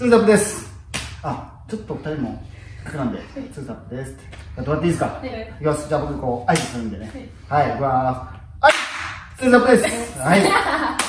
ーザップです。あ、ちょっと2人もかくなんで、ツーザップですって。やってもらっていいですか？いきます。じゃあ僕こう、合図するんでね。はい、いきます。はい、ツーザップです。はい。はい。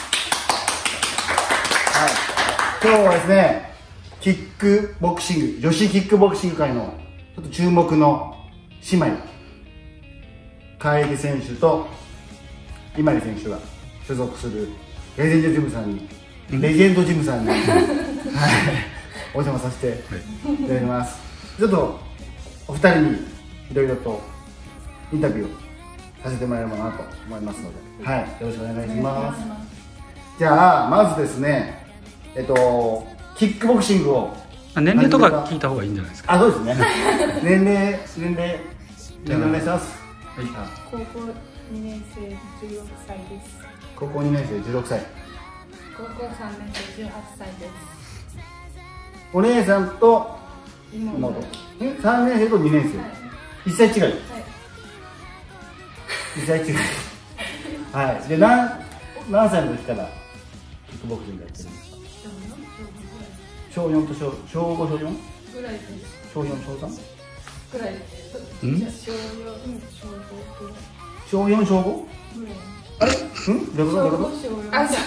今日はですね、キックボクシング、女子キックボクシング界のちょっと注目の姉妹、楓選手と今井選手が所属するレジェンドジムさんに、はい、お邪魔させていただきます。ちょっとお二人にいろいろとインタビューをさせてもらえればなと思いますので、はい、よろしくお願いします。じゃあまずですね、キックボクシングを年齢とか聞いた方がいいんじゃないですか。 あ、そうですね。年齢お願いします。 高校2年生16歳です。 高校2年生16歳。 高校3年生18歳です。 お姉さんと妹。 3年生と2年生。1歳違い。1歳違い。はい。で、何歳の時からキックボクシングやってるんですか？小4と小5、小 4？ ぐらいです。 小4、小 3？ ぐらいです。小4、小5ぐらい。 小4、小 5？ あれ？どういうこと？ あ、そう。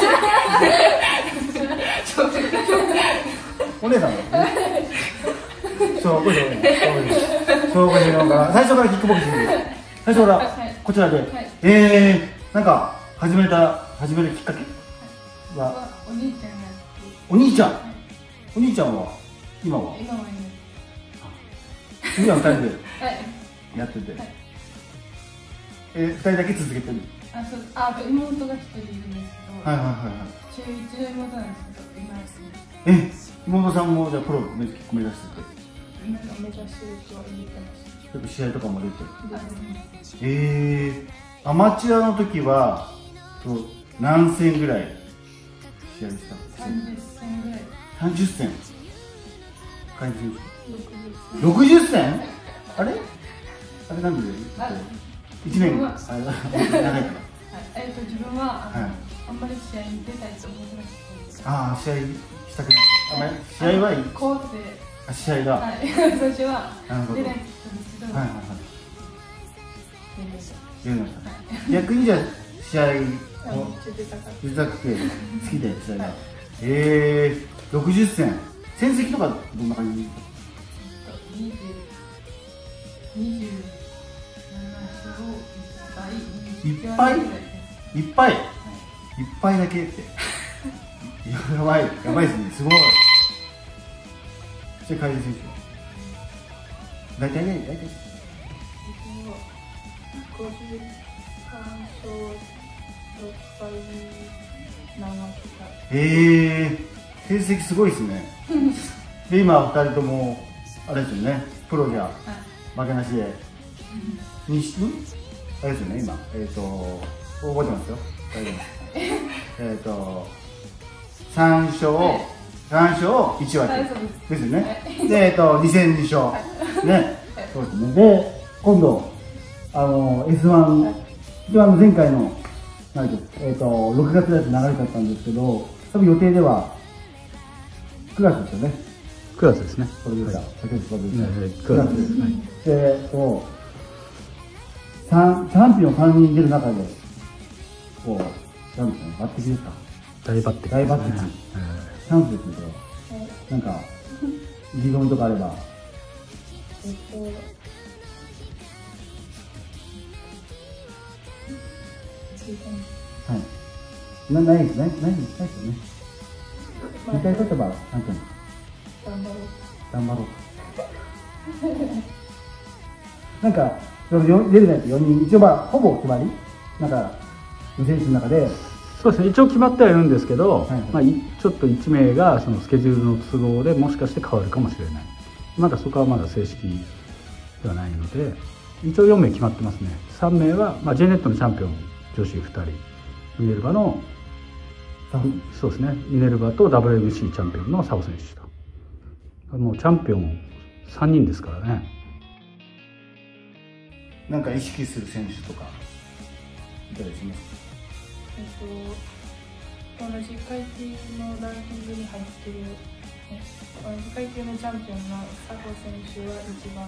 お姉さんは小5、小4から最初からキックボクシング。最初からこちらで。なんか始めるきっかけはお兄ちゃんが。 お兄ちゃん。お兄ちゃんは今は次は2人でやってて、2人だけ続けてる。 あと妹が1人いるんですけど、中1の妹なんですけど、今ですね。 妹さんもじゃあプロ目指してて、 目指してるとは言ってまよく試合とかも出て、アマチュアの時は何戦ぐらい試合したんですか？ 30戦ぐらい。 30戦。60戦？あれなんで1年長いから。 自分はあんまり試合に出たいと思ってなくて。 ああ、試合したくない。あまり試合はいい。 怖くて。 試合が。 最初は出ないんですけど。 逆にじゃあ試合を出たくて好きで試合が。60戦。戦績とかどんな感じ？いっぱいだけってやばいですね。すごい。そして楓選手は大体 53勝6敗7 成績すごいですね。で今2人ともあれですよね、プロじゃ負けなしであれですよね、今覚えてますよ。3勝1分けですよね。で2戦2勝ね。そうですね。で今度S1 一番前回の6月だと流れちゃったんですけど、多分予定では9月ですよね。 9月ですね。 これですか。 9月ですね。 でチャンピオン3人出る中でこうなんですかね、抜擢ですか。大抜擢。チャンスですので、なんか意気込みとかあれば。はい。ないですよね。2回勝てばチャンピオン。頑張ろう。なんか出るやつ4人一応ほぼ決まり。なんか選手の中で。 そうですね。一応決まってはいるんですけど、ちょっと1名がそのスケジュールの都合でもしかして変わるかもしれない。まだそこはまだ正式ではないので、一応4名決まってますね。3名はJネットのチャンピオン女子2人、ミネルヴァのそうですね、ミネルヴァと WBC チャンピオンのサオ選手と、もうチャンピオン3人ですからね。 なんか意識する選手とかいたりしますか？ 同じ階級のランキングに入ってる選階級のチャンピオンの佐藤選手は一番。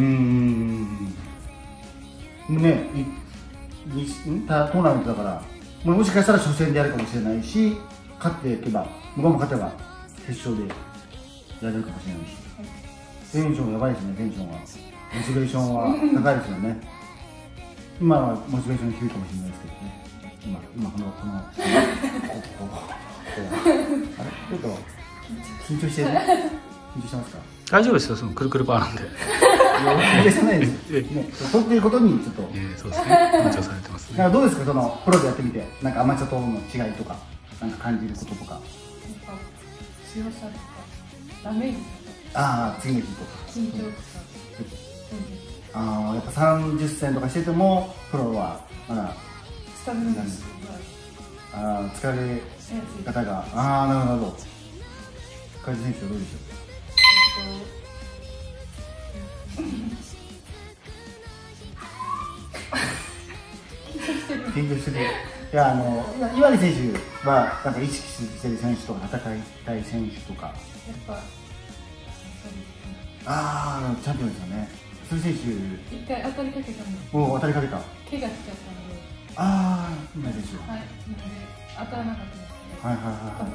ね、トーナメントだから、もしかしたら初戦でやるかもしれないし、勝っていけば、向こうも勝てば決勝でやれるかもしれないし、テンションやばいですね、テンションは。モチベーションは高いですよね。今はモチベーション低いかもしれないですけどね。今このあれちょっと緊張してる？緊張してますか？ 大丈夫ですよ、そのくるくるパーなんで。 いや、してないですね。そうっていうことにちょっと。 そうですね。緊張されてますね。 どうですか、そのプロでやってみて、なんかアマチュアとの違いとか、なんか感じることとか。 強さとか、ダメージとか。 ああ、次の日とか。 緊張とか。 ああ、やっぱ30戦とかしてても、プロはまだ。 スタミナです。 ああ、疲れ方が。ああ、なるほど。海津選手はどうでしょう？緊張してる。いや、岩見選手はなんか意識してる選手とか、戦いたい選手とか。やっぱ。ああ、チャンピオンですよね。そういう選手。 一回当たりかけたんです。 おお、当たりかけた。 怪我しちゃったんで。 ああ、今選手。 はい、当たらなかったですけど。 はいはいはい。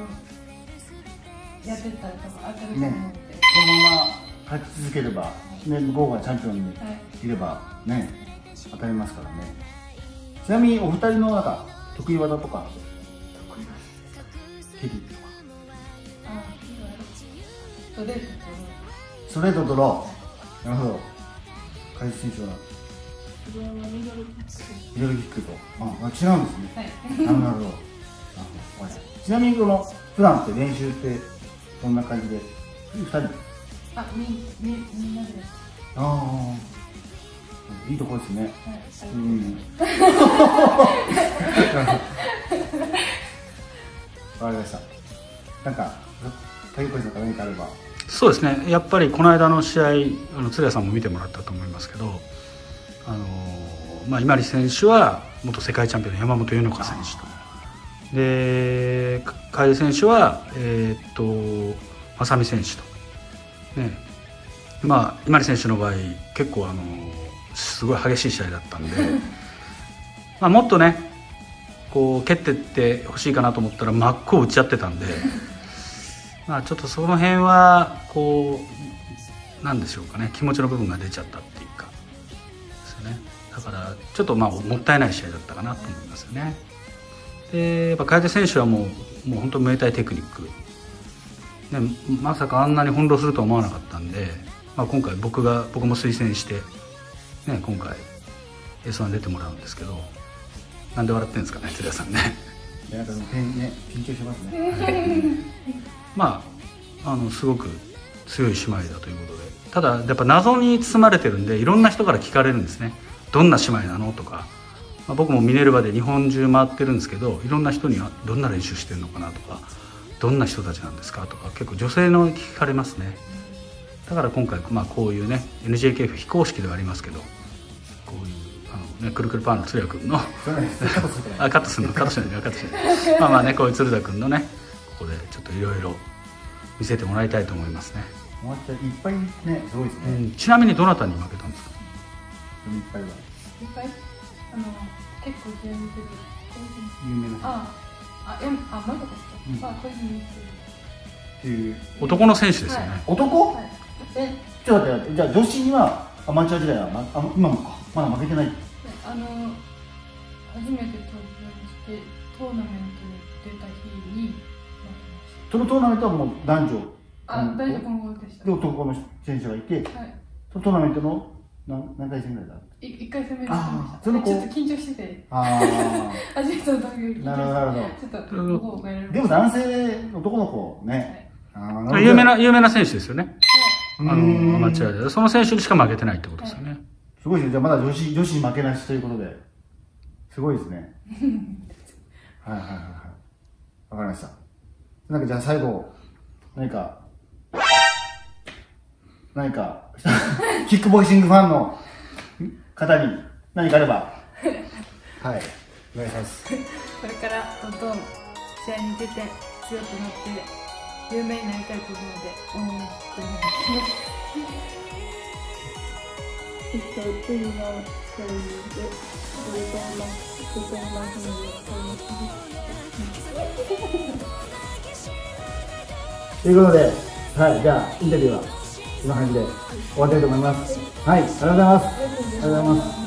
やってたら多分当たると思うので。このまま勝ち続ければ、ね、向こうがチャンピオンにいればね、当たりますからね。ちなみにお二人のなんか得意技とか。得意技ですか？蹴りとか。 ああ、ストレートとロー。 ストレートとロー。なるほど。海津選手は。 ミドルキックと。あ、違うんですね。 はい。 なるほど。ちなみに普段って練習ってどんな感じで？二人？ あ、みんなで。 ああ、いいとこですね。 はい。 うん。わかりました。なんか竹越さんから何かあれば。 そうですね。やっぱりこの間の試合、鶴谷さんも見てもらったと思いますけど、今里選手は元世界チャンピオンの山本柚香選手と、で楓選手は正美選手とね、今里選手の場合結構すごい激しい試合だったんでもっとねこう蹴ってってほしいかなと思ったら真っ向打ち合ってたんでちょっとその辺はこうなんでしょうかね、気持ちの部分が出ちゃったっていうかですよね。だからちょっともったいない試合だったかなと思いますよね。でやっぱ楓選手はもう本当ムエタイテクニック、ね、まさかあんなに翻弄するとは思わなかったんで、今回僕も推薦して、ね、今回 S1 出てもらうんですけど、なんで笑ってんですかね、鶴谷さんね。 いや、緊張しますね。 すごく強い姉妹だということで、ただやっぱ謎に包まれてるんでいろんな人から聞かれるんですね。どんな姉妹なのとか、僕もミネルヴァで日本中回ってるんですけど、いろんな人にはどんな練習してるのかなとか、どんな人たちなんですかとか結構女性の聞かれますね。だから今回こういうね NJKF 非公式ではありますけど、こういうくるくるパンの鶴谷君のカットするのカットしないね、こういう鶴田君のねここでちょっといろいろ見せてもらいたいと思いますね。 もういっぱいね、すごいですね。 ちなみにどなたに負けたんですか？ いっぱい結構試合見てる有名なまだですか？小泉っていう男の選手ですよね。 男？ちょっと待って、じゃあ女子にはアマチュア時代は今もかまだ負けてない。 初めて登場してトーナメントに出た日に負けました。 そのトーナメントはもう男女男女混合でした。 で男の選手がいて、トーナメントの何回戦ぐらいだ ？1回戦目でした。ちょっと緊張してて。初めての時より緊張して。 なるほど。 ちょっと向こうがやられました。 でも男性男の子ね。 有名な選手ですよね。アマチュアでその選手にしか負けてないってことですよね。 すごいですね。じゃあまだ女子に負けなしということで、すごいですね。はい。わかりました。なんかじゃあ最後何かキックボクシングファンの方に何かあれば、はい、お願いします。 これからどんどん試合に出て強くなって有名になりたいと思うので応援してお願いします。次の試合でということで、はい、じゃあインタビューはこんな感じで終わりたいと思います。はい、ありがとうございます。ありがとうございます。